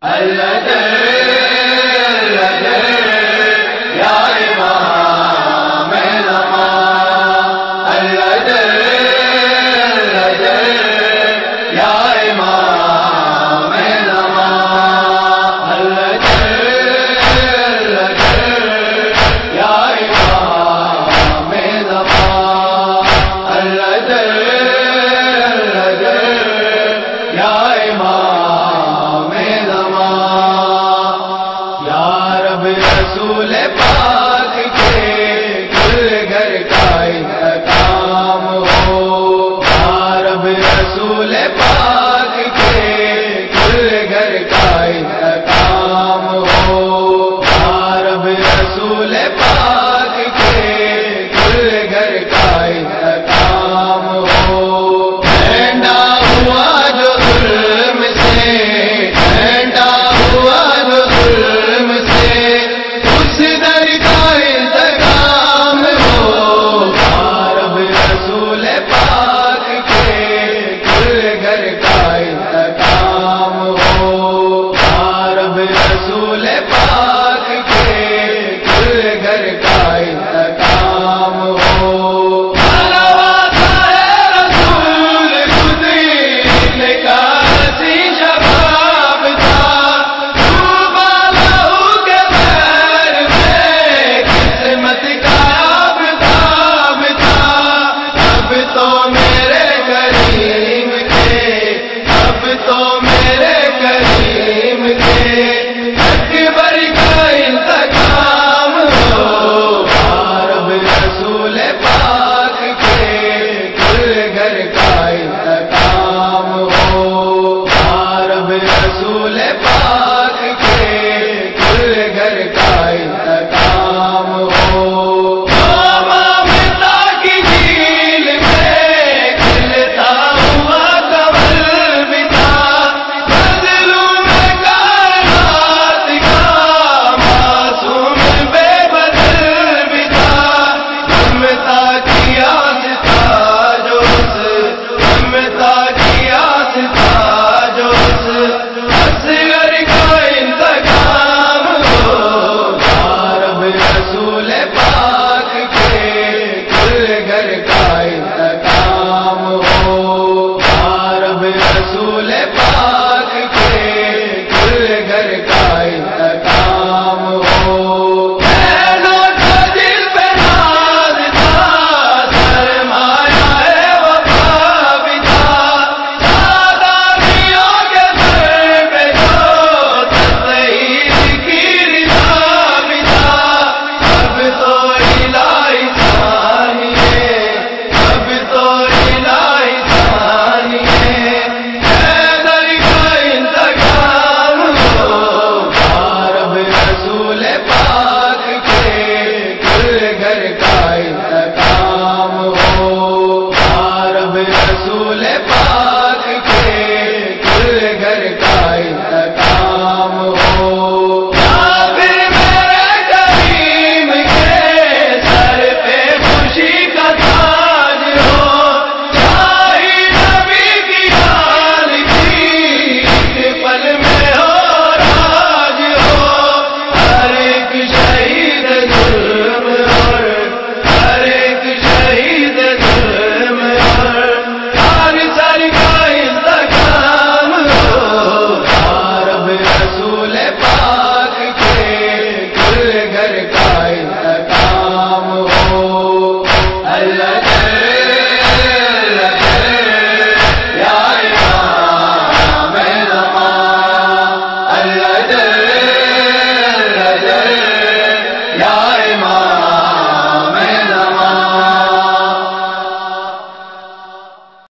رسول پاک کے گل گھر کا انتقام ہو، یا رب رسول پاک کے گل گھر کا انتقام ہو، یا رب رسول پاک کے گل گھر کا انتقام ہو۔ ٹھنڈا ہوا جو ظلم سے، ٹھنڈا ہوا جو ظلم سے، اس در کا انتقام ہو، یا رب رسول پاک کے گل گھر کا انتقام ہو، یا رب رسول پاک کے گل گھر کا انتقام ہو۔ رسول پاک کے گل گھر کا انتقام ہو۔ ممتا کی جھیل میں کھلتا ہوا کمل بھی تھا، مظلوم کائنات کا معصوم بے بدل بھی تھا، ممتا کی آس تھا جو ممتا کی آس تھا جو اصغر کا انتقام ہو، یا رب رسول پاک کے گل گھر کا انتقام ہو، یا رب رسول پاک کے گل گھر کا انتقام ہو۔ رسول پاک کے گل گھر کا انتقام